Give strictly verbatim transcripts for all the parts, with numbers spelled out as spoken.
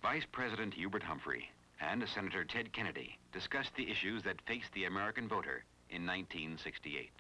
Vice President Hubert Humphrey and Senator Ted Kennedy discussed the issues that faced the American voter in nineteen sixty-eight.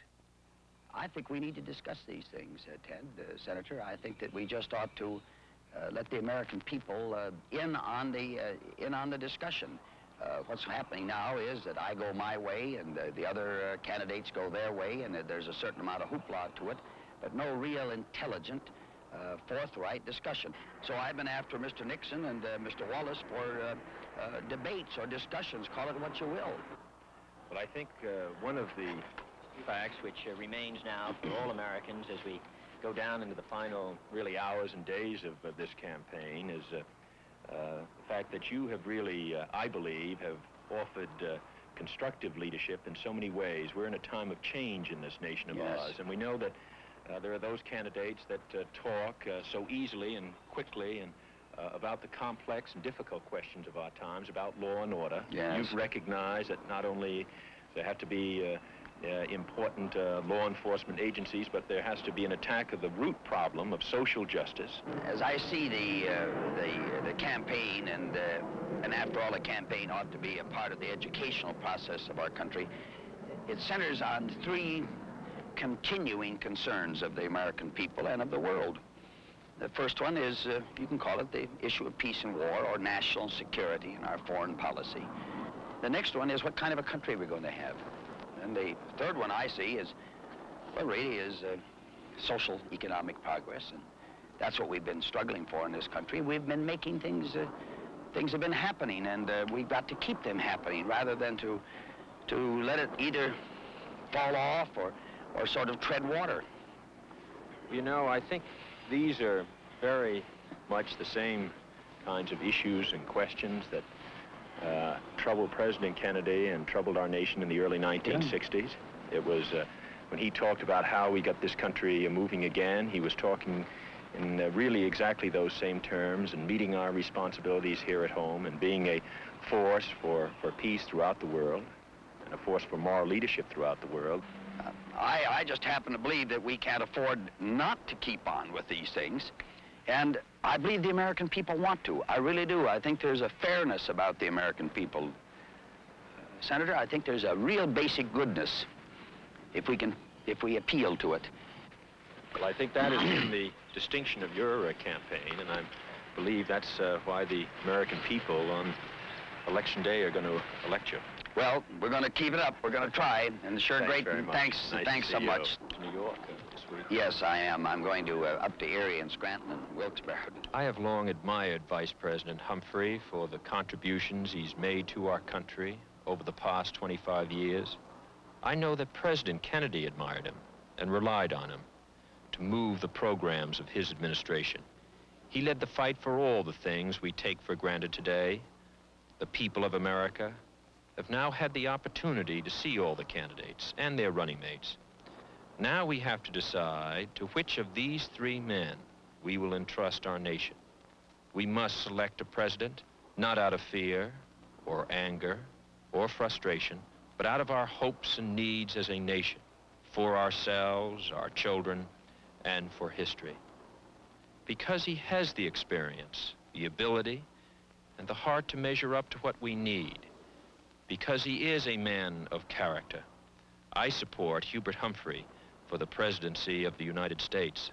I think we need to discuss these things, uh, Ted, uh, Senator. I think that we just ought to uh, let the American people uh, in on the uh, in on the discussion. Uh, what's happening now is that I go my way and uh, the other uh, candidates go their way, and uh, there's a certain amount of hoopla to it, but no real intelligent, uh, forthright discussion. So I've been after Mister Nixon and uh, Mister Wallace for uh, uh, debates or discussions, call it what you will. Well, I think uh, one of the facts which uh, remains now for all Americans as we go down into the final, really, hours and days of uh, this campaign is uh, uh, the fact that you have really, uh, I believe, have offered uh, constructive leadership in so many ways. We're in a time of change in this nation of Yes. ours, and we know that uh, there are those candidates that uh, talk uh, so easily and quickly and uh, about the complex and difficult questions of our times, about law and order. Yes. You've recognized that not only there have to be uh, Uh, important uh, law enforcement agencies, but there has to be an attack of the root problem of social justice. As I see the, uh, the, the campaign, and, uh, and after all, the campaign ought to be a part of the educational process of our country, it centers on three continuing concerns of the American people and of the world. The first one is, uh, you can call it the issue of peace and war, or national security in our foreign policy. The next one is what kind of a country we're going to have. And the third one I see is, well, really is uh, social economic progress, and that's what we've been struggling for in this country. We've been making things, uh, things have been happening, and uh, we've got to keep them happening rather than to, to let it either fall off or, or sort of tread water. You know, I think these are very much the same kinds of issues and questions that Uh, troubled President Kennedy and troubled our nation in the early nineteen sixties. Yeah. It was uh, when he talked about how we got this country uh, moving again, he was talking in uh, really exactly those same terms, and meeting our responsibilities here at home and being a force for, for peace throughout the world and a force for moral leadership throughout the world. Uh, I, I just happen to believe that we can't afford not to keep on with these things. And I believe the American people want to. I really do. I think there's a fairness about the American people. Uh, Senator, I think there's a real basic goodness if we can, if we appeal to it. Well, I think that has been the distinction of your uh, campaign, and I believe that's uh, why the American people on Election Day are going to elect you. Well, we're going to keep it up. We're going to try. And sure, Thanks great. very And much. thanks, Nice thanks to so see much. you to New York uh, this week. Yes, I am. I'm going to uh, up to Erie and Scranton and Wilkes-Barre. I have long admired Vice President Humphrey for the contributions he's made to our country over the past twenty-five years. I know that President Kennedy admired him and relied on him to move the programs of his administration. He led the fight for all the things we take for granted today. The people of America have now had the opportunity to see all the candidates and their running mates. Now we have to decide to which of these three men we will entrust our nation. We must select a president, not out of fear or anger or frustration, but out of our hopes and needs as a nation, for ourselves, our children, and for history. Because he has the experience, the ability, and the heart to measure up to what we need. Because he is a man of character, I support Hubert Humphrey for the presidency of the United States.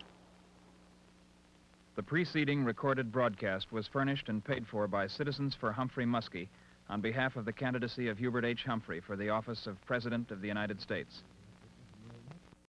The preceding recorded broadcast was furnished and paid for by Citizens for Humphrey Muskie on behalf of the candidacy of Hubert H. Humphrey for the office of President of the United States.